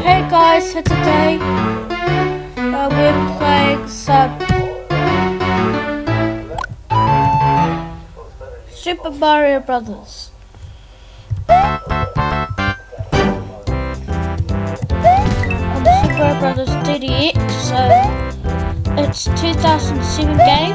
Hey guys, so today we're playing some Super Mario Brothers. On Super Mario Brothers DDX, so it's 2007 game.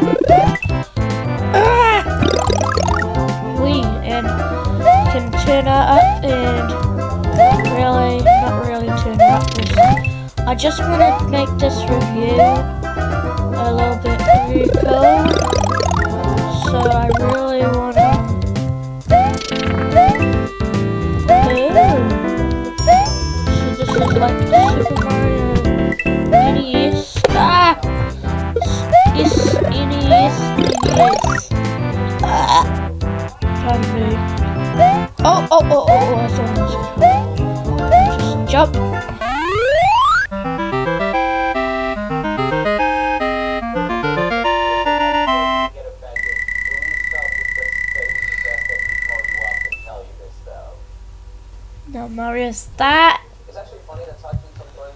We can turn it up and not really turn it up. I just want to make this review a little bit really cool, so I really want to. So this is like the Super Mario NES. NES. Pardon me. Oh, I thought it was just jump. Now Mario, start. It's actually funny that talking from going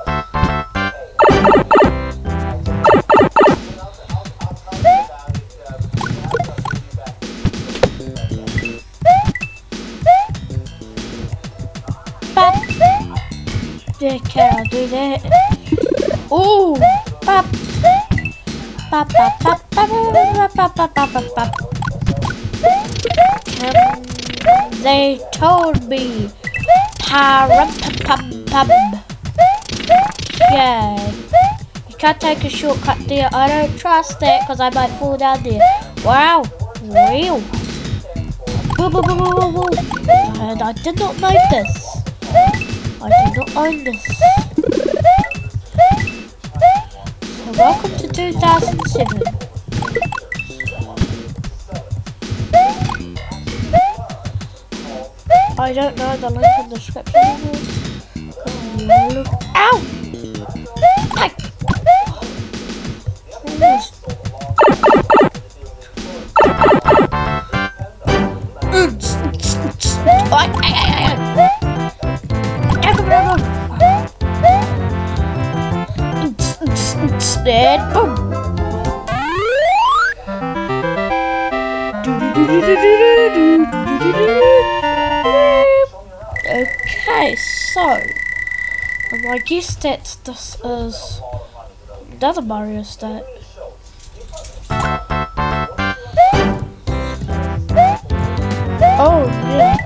Okay, I'll do that. Ooh! Pop! Pop, pop, pop, pop, pop, pop, pop, pop. They told me. Yeah. You can't take a shortcut there. I don't trust that because I might fall down there. Wow! Real! And I did not know this. I do not own this. So welcome to 2007. I don't know the link in the description. Ow! Hey! Dead. Boom. Okay, so I guess this is another Mario stat. Oh yeah.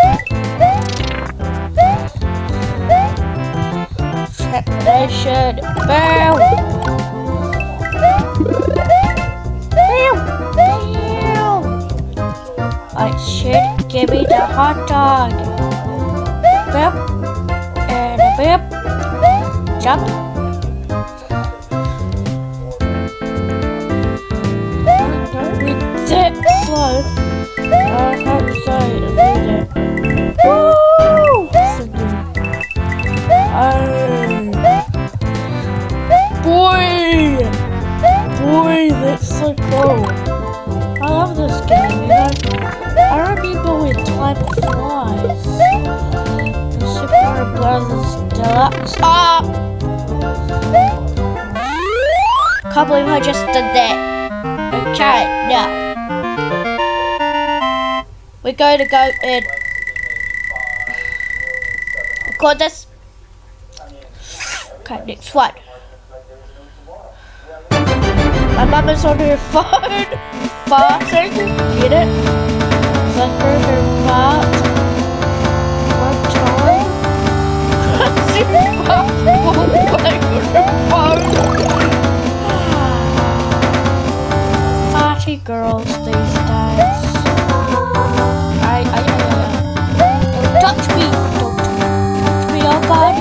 Station bow. I should give me the hot dog. Bip and a bip. Jump. Don't be that slow. I hope so. Woo! Boy, that's so cool. I love this game, you know. I remember when time flies. The Super Mario Brothers Deluxe. Can't believe I just did that. Okay, now we're going to go and record this. Okay, next one. My mum is on her phone farting. Get it? Because I heard her fart one time. She farted while playing on her phone. Farty girls these days. Don't touch me. Don't touch me, oh God.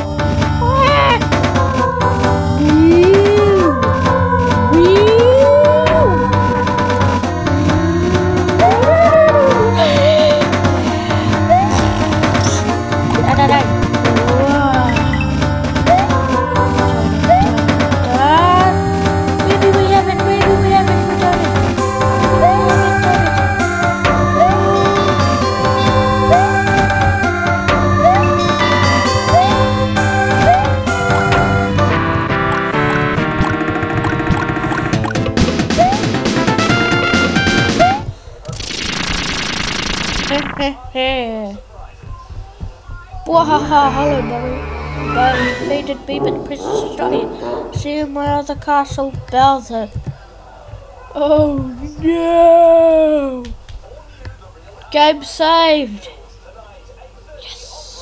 Wahaha, hello, Mary. But you defeated me, but the princess is not here. See you in my other castle, Bowser. Oh no! Game saved. Yes.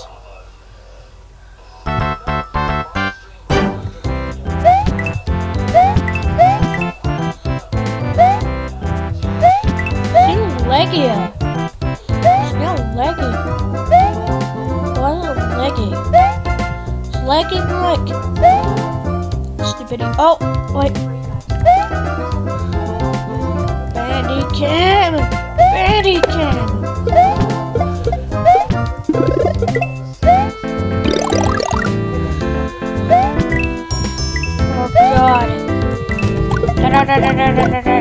Still laggy. Still laggy. Why is it laggy? It's lagging like. It's the video. Oh wait. Bandicam! Bandicam! Oh god. Da da da da da da da.